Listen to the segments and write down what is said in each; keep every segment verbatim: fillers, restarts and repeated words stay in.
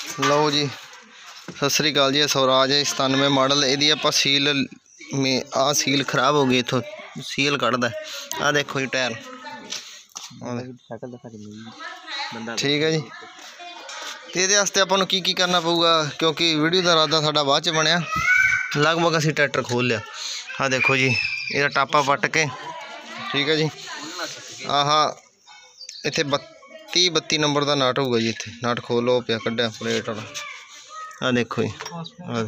लो जी सत श्री अकाल जी। स्वराज है सतानवे मॉडल। यदि आप सील में आ सील खराब हो गई, इतों सील कढ़दा आ देखो जी टायर। ठीक है जी। तो ये आपको की की करना पऊगा, क्योंकि वीडियो का इरादा साडा बाद च बनया। लगभग असी ट्रैक्टर खोल लिया। आ देखो जी ये टापा पट के, ठीक है जी। आह इत्थे बत्ती बत्ती नंबर का नट होगा जी। इत्थे नट खोलो पिया कढ़िया प्लेट वाला। आ देखो जी आ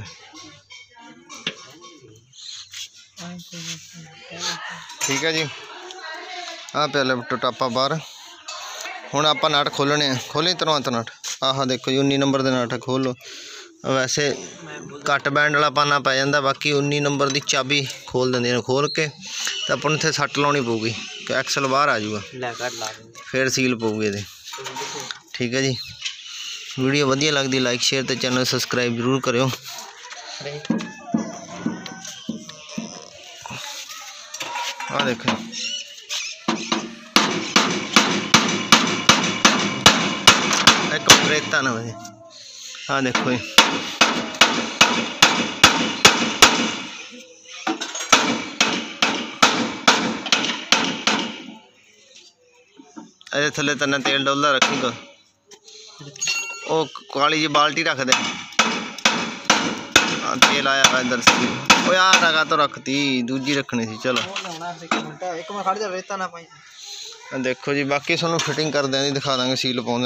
ठीक है जी। आ पिया लिफ्ट टापा बाहर। हुण आपां नट खोलने खोली तरवां नट। आह देखो जी उन्नी नंबर के नट खोल लो। वैसे कट बैंड वाला पाना पै जाता, बाकी उन्नी नंबर की चाबी खोल देंगे। खोल के तो अपन इत्थे सट लानी पऊगी, एक्सल बाहर आ जाऊगा, फिर सील पऊगी ये। ठीक है जी। वीडियो वधिया लगती लाइक शेयर तो चैनल सबसक्राइब जरूर करो। आ देखो एक रेता ना वजे। आ देखो जी अरे थले तन्ने तेल डोलदा रखी को ओ काली जी बाल्टी रख दे। तेल आया हुआ इधर से। ओ यार रखा तो रखती दूजी रखनी थी। चलो देखो जी बाकी सानू फिटिंग कर दें दिखा देंगे सील पाउंदे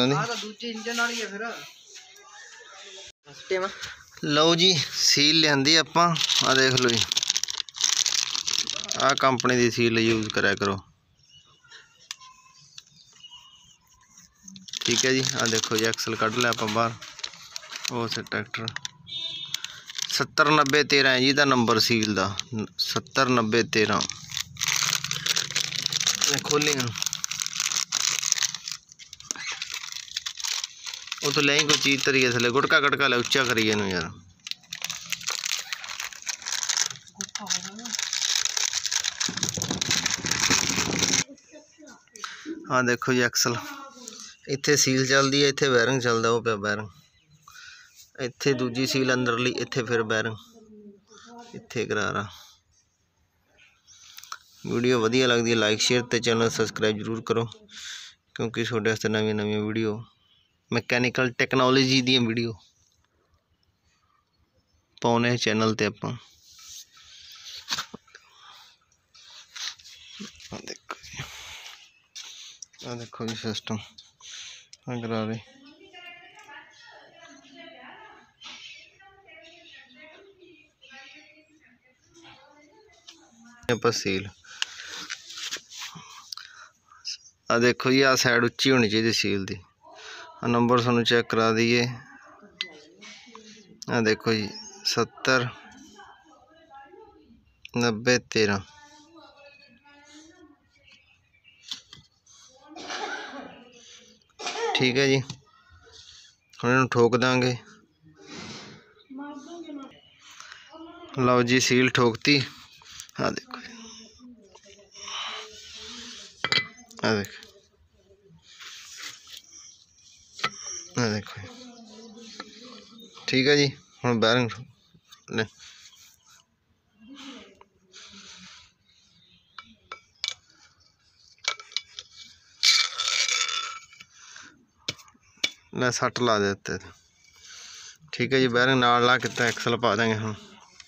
दी। लो जी सील लियांदी आपां। आ देख लो जी आ कंपनी की सील यूज करा करो। ठीक है जी। आ देखो जी एक्सल कढ़ लिया आपां बाहर। वो से ट्रैक्टर सत्तर नब्बे तेरह है जी का नंबर सील का। सत्तर नब्बे तेरह खोली वो तो ले कोई चीज तरी थले गुटका गटका ले उच्चा करिए नू यार। हाँ देखो जी एक्सल इत्थे सील चलती है, इत्थे बैरिंग चलता। वो पे बैरिंग इत्थे दूजी सील अंदरली, इत्थे फिर बैरिंग, इत्थे गरारा। वीडियो वधिया लगती है लाइक शेयर तो चैनल सबसक्राइब जरूर करो, क्योंकि थोड़े वास्ते नवी नवी वीडियो मैकेनिकल टैक्नोलॉजी दी वीडियो पाने चैनल ते आपां। देखो जी आ देखो जी सिस्टम गरारे। सील आ देखो जी आ साइड उच्ची होनी चाहिए सील दी। नंबर थानू चेक करा दीए। आ देखो जी सत्तर नब्बे तेरह। ठीक है जी। हम इन्हू ठोक देंगे। लो जी सील ठोकती। आ देखो आ देखो आ देखो ठीक है जी। हम बैरिंग ले ले सट ला देते। ठीक है जी। बैरिंग नाल ला के एक्सल पा देंगे हम।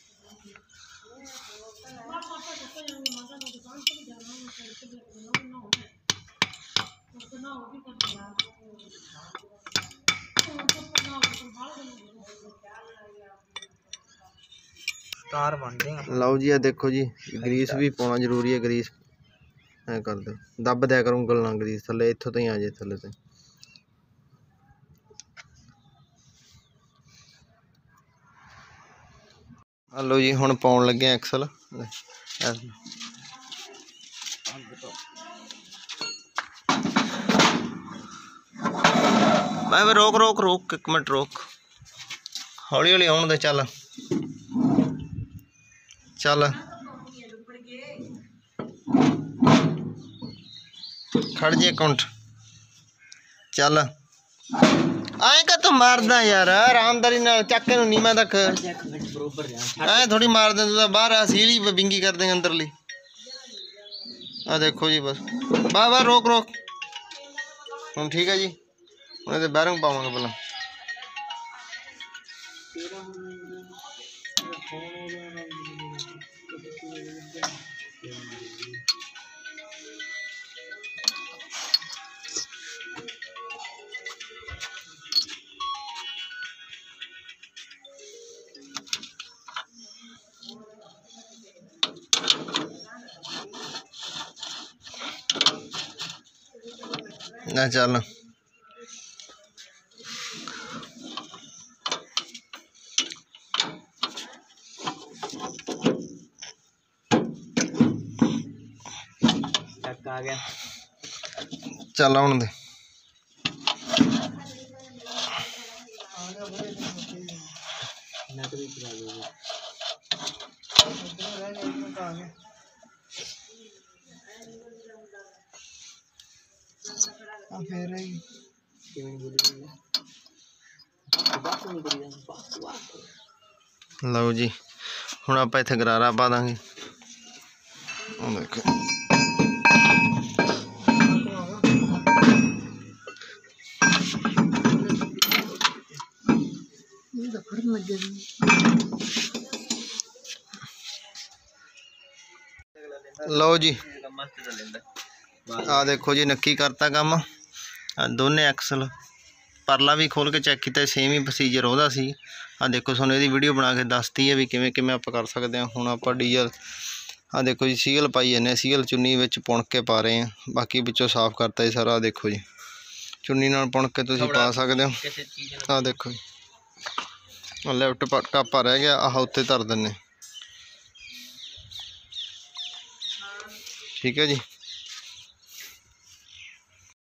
लो जी आ देखो जी ग्रीस भी पाना जरूरी है। ग्रीस ऐ कर दो दब दिया करो उंगल ना ग्रीस थले इत्थों तो ही आ जाए थले तो। लो जी हुण पाउण लगे एक्सल। मैं रोक रोक रोक एक मिनट रोक हौली हौली आउण दे। चल चल खड़ जे एक मिनट चल। आए का तू मारदा यार आरामदारी नाल चक्के नूं नीमा तक ऐ थोड़ी मार दे तू बाहर आ सील ही बिंगी कर देंगे अंदरली आ देखो जी बस बार बार रोक रोक हम ठीक है जी हम तो बाहरों पावांगे भला ना चल आ गया चल आउण दे लो जी हुण आपां इत्थे गरारा पा दांगे देखो लो जी आ देखो जी नक्की करता काम दोने एक्सल परला भी खोल के चेक किया सेम ही प्रोसीजर वह सी आ देखो सुनो ये वीडियो बना के दसती है भी किमें किमें आप कर सकते हैं। हुण आप डीजल आ देखो जी सील पाई जाने सील चुन्नी विच पुण के पा रहे हैं बाकी विचों साफ करता जी सारा। देखो जी चुन्नी नाल पुण के तुसीं पा सकते हो। आ देखो जी लेफ्ट टापा रह गया आह उत्ते धर दिन्ने ठीक है जी।